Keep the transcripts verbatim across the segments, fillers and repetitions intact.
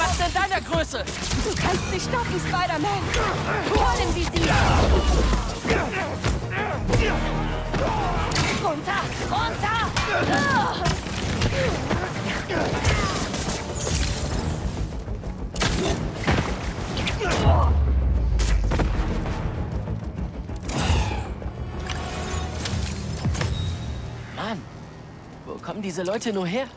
Schaut in deiner Größe! Du kannst mich stoppen, Spider-Man! Voll im Visier! Runter! Runter! Mann, wo kommen diese Leute nur her?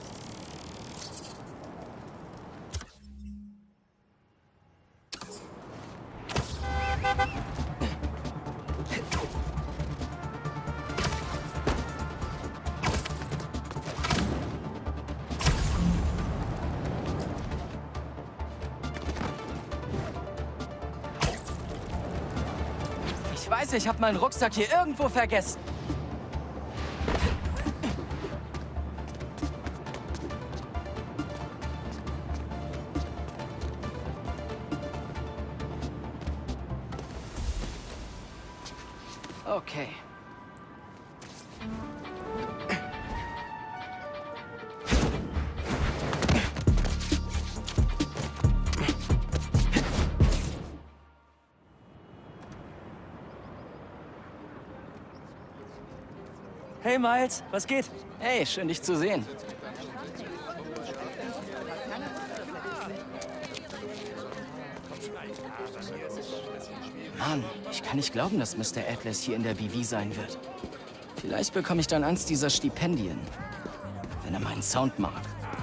Ich weiß, ich habe meinen Rucksack hier irgendwo vergessen. Okay. Hey Miles, was geht? Hey, schön dich zu sehen. Mann, ich kann nicht glauben, dass Mister Atlas hier in der B V sein wird. Vielleicht bekomme ich dann eins dieser Stipendien, wenn er meinen Sound mag.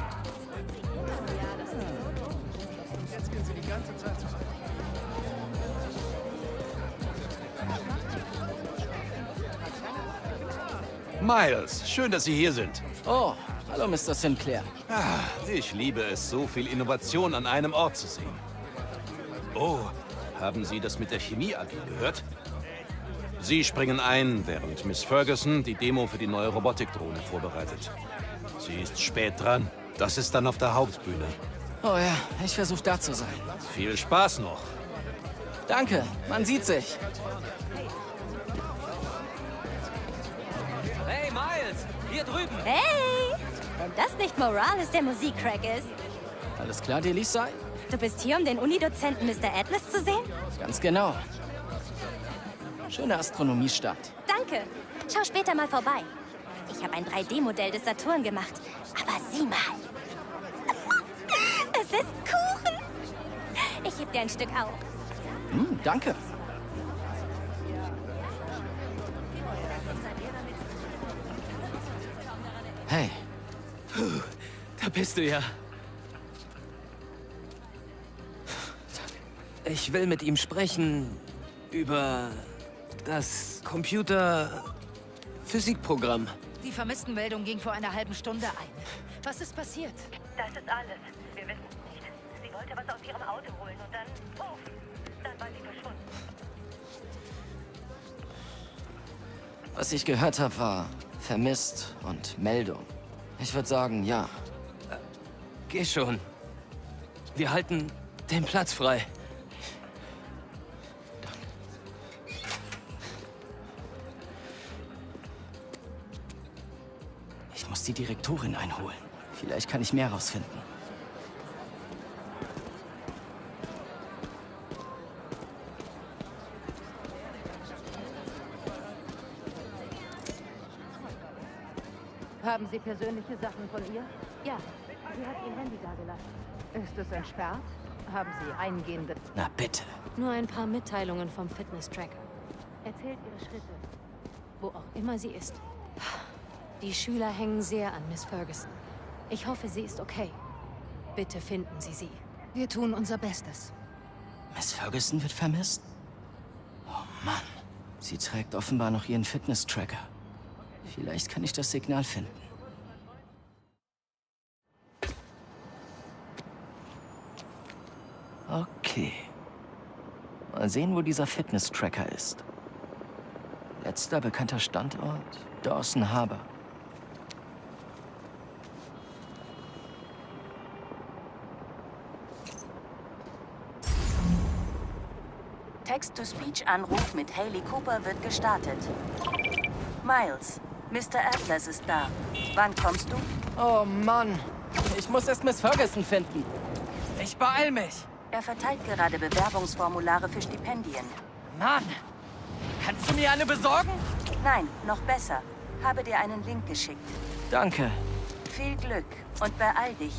Miles, schön, dass Sie hier sind. Oh, hallo Mister Sinclair. Ah, ich liebe es, so viel Innovation an einem Ort zu sehen. Oh, haben Sie das mit der Chemie A G gehört? Sie springen ein, während Miss Ferguson die Demo für die neue Robotikdrohne vorbereitet. Sie ist spät dran. Das ist dann auf der Hauptbühne. Oh ja, ich versuche da zu sein. Viel Spaß noch. Danke, man sieht sich. Hey Miles, hier drüben. Hey! Wenn das nicht Morales, der Musikcrack ist. Alles klar, Delisai? Du bist hier, um den Unidozenten Mister Atlas zu sehen? Ganz genau. Schöne Astronomiestadt. Danke. Schau später mal vorbei. Ich habe ein drei D Modell des Saturn gemacht. Aber sieh mal. Es ist Kuchen. Ich heb dir ein Stück auf. Hm, danke. Hey. Puh, da bist du ja. Ich will mit ihm sprechen über das Computer-Physikprogramm. Die Vermisstenmeldung ging vor einer halben Stunde ein. Was ist passiert? Das ist alles. Wir wissen es nicht. Sie wollte was aus ihrem Auto holen und dann, puff, dann war sie verschwunden. Was ich gehört habe, war vermisst und Meldung. Ich würde sagen, ja. Geh schon. Wir halten den Platz frei. Ich muss die Direktorin einholen. Vielleicht kann ich mehr rausfinden. Haben Sie persönliche Sachen von ihr? Ja, sie hat ihr Handy dagelassen. Ist es entsperrt? Haben Sie eingehende... Na bitte. Nur ein paar Mitteilungen vom Fitness-Tracker. Erzählt Ihre Schritte. Wo auch immer sie ist. Die Schüler hängen sehr an Miss Ferguson. Ich hoffe, sie ist okay. Bitte finden Sie sie. Wir tun unser Bestes. Miss Ferguson wird vermisst? Oh Mann. Sie trägt offenbar noch ihren Fitness-Tracker. Vielleicht kann ich das Signal finden. Okay. Mal sehen, wo dieser Fitness-Tracker ist. Letzter bekannter Standort, Dawson Harbor. Text-to-Speech-Anruf mit Hayley Cooper wird gestartet. Miles, Mister Atlas ist da. Wann kommst du? Oh Mann. Ich muss erst Miss Ferguson finden. Ich beeil mich. Er verteilt gerade Bewerbungsformulare für Stipendien. Mann, kannst du mir eine besorgen? Nein, noch besser. Habe dir einen Link geschickt. Danke. Viel Glück und beeil dich.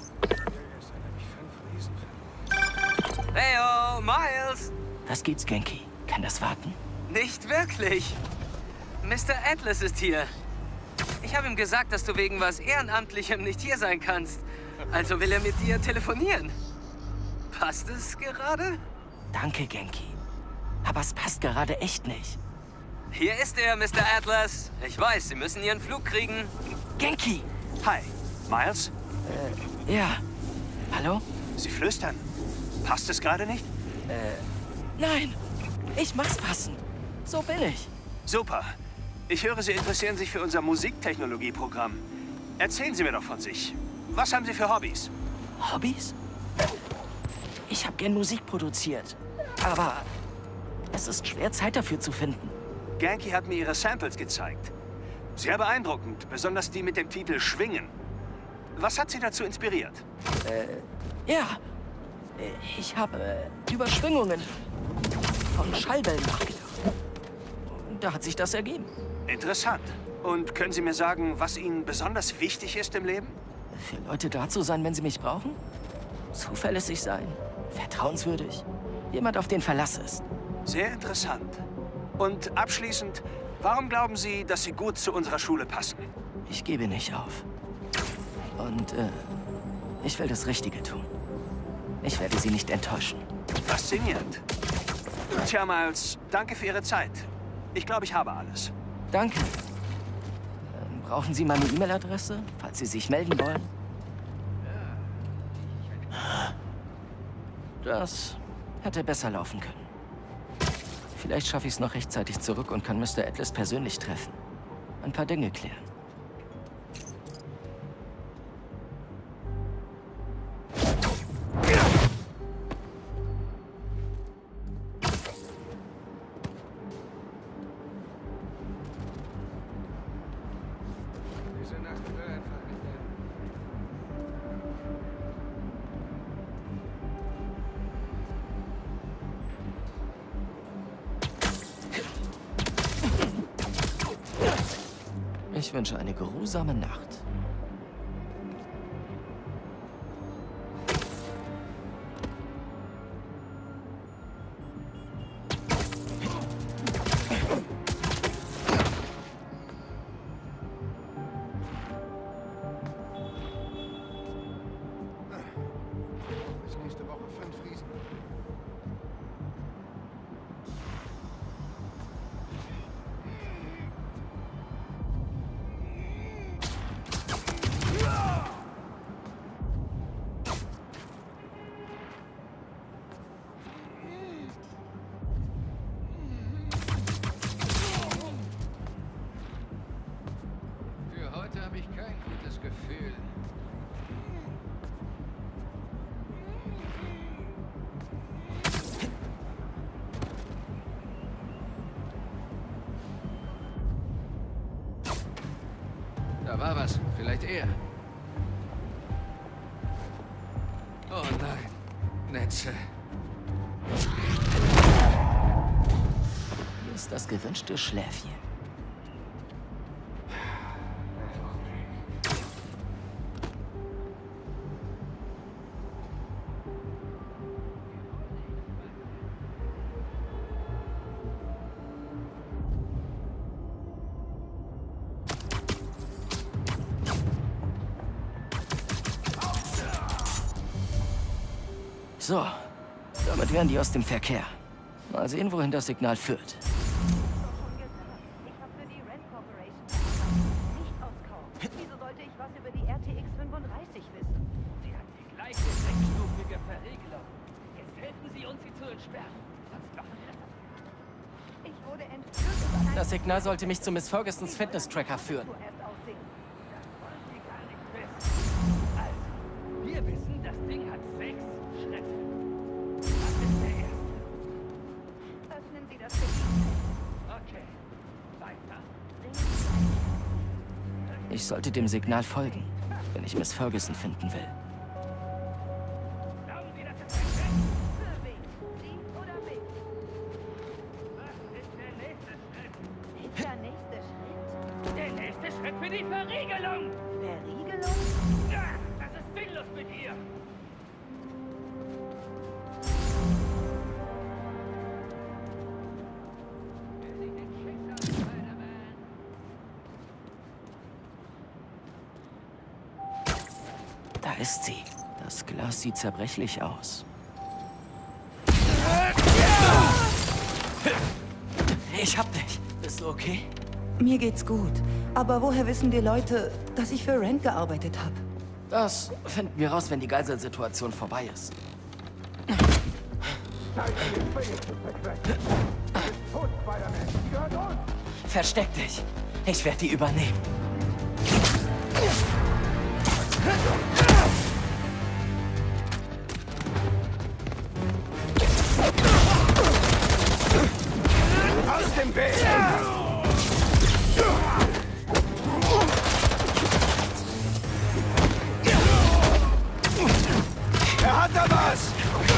Heyo, Miles! Was gibt's, Genki? Kann das warten? Nicht wirklich. Mister Atlas ist hier. Ich habe ihm gesagt, dass du wegen was Ehrenamtlichem nicht hier sein kannst. Also will er mit dir telefonieren. Passt es gerade? Danke, Genki. Aber es passt gerade echt nicht. Hier ist er, Mister Atlas. Ich weiß, Sie müssen Ihren Flug kriegen. Genki! Hi, Miles? Äh, ja. Hallo? Sie flüstern. Passt es gerade nicht? Äh, nein. Ich mach's passen. So bin ich. Super. Ich höre, Sie interessieren sich für unser Musiktechnologieprogramm. Erzählen Sie mir doch von sich. Was haben Sie für Hobbys? Hobbys? Ich habe gern Musik produziert. Aber es ist schwer, Zeit dafür zu finden. Genki hat mir Ihre Samples gezeigt. Sehr beeindruckend, besonders die mit dem Titel Schwingen. Was hat Sie dazu inspiriert? Äh, ja. Ich habe äh, über Schwingungen von Schallwellen nachgedacht. Da hat sich das ergeben. Interessant. Und können Sie mir sagen, was Ihnen besonders wichtig ist im Leben? Für Leute da zu sein, wenn sie mich brauchen? Zuverlässig sein, vertrauenswürdig, jemand, auf den Verlass ist. Sehr interessant. Und abschließend, warum glauben Sie, dass Sie gut zu unserer Schule passen? Ich gebe nicht auf. Und äh, ich will das Richtige tun. Ich werde Sie nicht enttäuschen. Faszinierend. Tja, Miles, danke für Ihre Zeit. Ich glaube, ich habe alles. Danke. Ähm, brauchen Sie meine E-Mail-Adresse, falls Sie sich melden wollen? Das hätte besser laufen können. Vielleicht schaffe ich es noch rechtzeitig zurück und kann Mister Atlas persönlich treffen. Ein paar Dinge klären. Ich wünsche eine geruhsame Nacht. Bis nächste Woche fünf Riesen. Für heute habe ich kein gutes Gefühl. Da war was. Vielleicht er. Oh nein. Netze. Hier ist das gewünschte Schläfchen. So, damit wären die aus dem Verkehr. Mal sehen, wohin das Signal führt. Ich habe für die Rent Corporation nicht auskaufen. Wieso sollte ich was über die R T X fünfunddreißig wissen? Sie hat die gleiche sechsstufige Verriegelung. Jetzt helfen Sie uns, sie zu entsperren. Sonst machen wir das. Ich wurde entführt. Das Signal sollte mich zu Miss Fergusons Fitness-Tracker führen. Also, wir wissen, das Ding hat sechs Schritte. Das ist der erste. Öffnen Sie das Signal. Okay. Weiter. Ich sollte dem Signal folgen, wenn ich Miss Ferguson finden will. Da für die Verriegelung! Verriegelung? Ja, das ist sinnlos mit ihr! Da ist sie. Das Glas sieht zerbrechlich aus. Ich hab dich. Bist du okay? Mir geht's gut. Aber woher wissen die Leute, dass ich für Rand gearbeitet habe? Das finden wir raus, wenn die Geiselsituation vorbei ist. Versteck dich. Ich werde die übernehmen. Aus dem Weg! Er hat da was!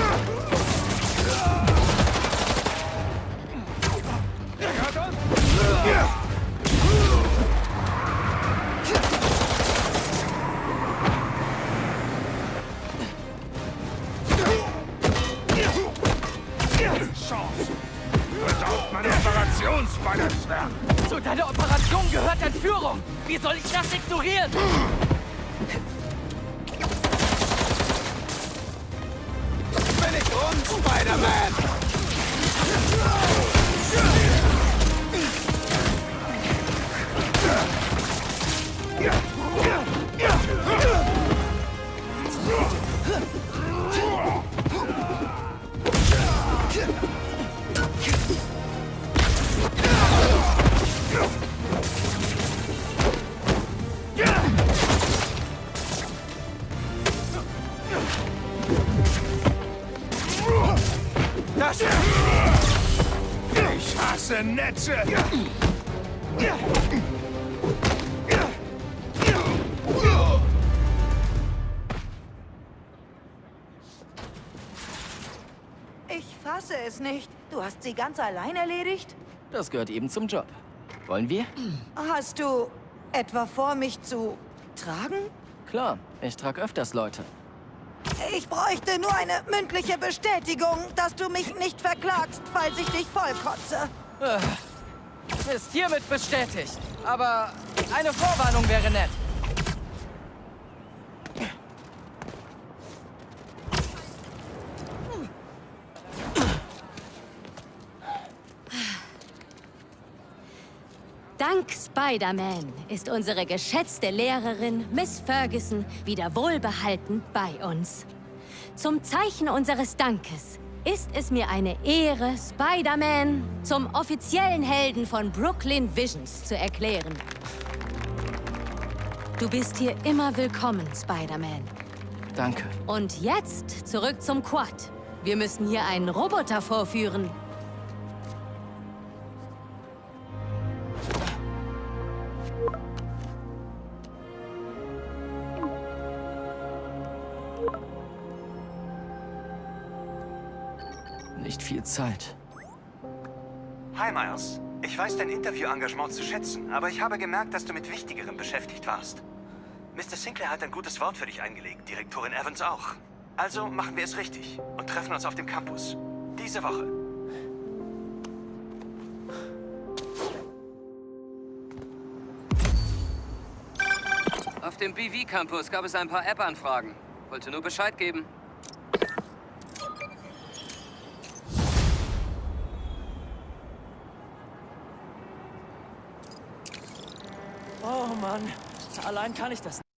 Er hört uns! Chance! Verdaut meine Operationsballerswerk! Zu deiner Operation gehört Entführung! Wie soll ich das ignorieren? Bin ich rum, Spider-Man! Das Ich hasse Netze! Ich fasse es nicht. Du hast sie ganz allein erledigt? Das gehört eben zum Job. Wollen wir? Hast du etwa vor, mich zu tragen? Klar, ich trage öfters Leute. Ich bräuchte nur eine mündliche Bestätigung, dass du mich nicht verklagst, falls ich dich vollkotze. Äh, ist hiermit bestätigt. Aber eine Vorwarnung wäre nett. Dank Spider-Man ist unsere geschätzte Lehrerin Miss Ferguson wieder wohlbehalten bei uns. Zum Zeichen unseres Dankes ist es mir eine Ehre, Spider-Man zum offiziellen Helden von Brooklyn Visions zu erklären. Du bist hier immer willkommen, Spider-Man. Danke. Und jetzt zurück zum Quad. Wir müssen hier einen Roboter vorführen. Nicht viel Zeit. Hi, Miles. Ich weiß dein Interview-Engagement zu schätzen, aber ich habe gemerkt, dass du mit Wichtigerem beschäftigt warst. Mister Sinclair hat ein gutes Wort für dich eingelegt, Direktorin Evans auch. Also machen wir es richtig und treffen uns auf dem Campus. Diese Woche. Auf dem B V-Campus gab es ein paar App-Anfragen. Wollte nur Bescheid geben. Oh Mann, allein kann ich das nicht.